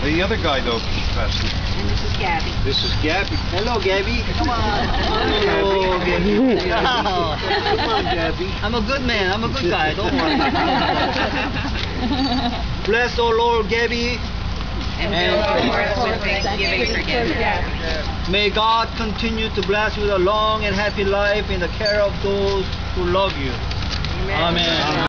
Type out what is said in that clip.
the other guy though, Pastor? And this is Gabby. This is Gabby. Hello, Gabby. Come on. Hello, Gabby. Come on, Gabby. I'm a good man. I'm a good guy. Don't worry. Bless, oh Lord, Gabby. And fill our hearts with thanksgiving for Gabby. May God continue to bless you with a long and happy life in the care of those who love you. Amen. Amen.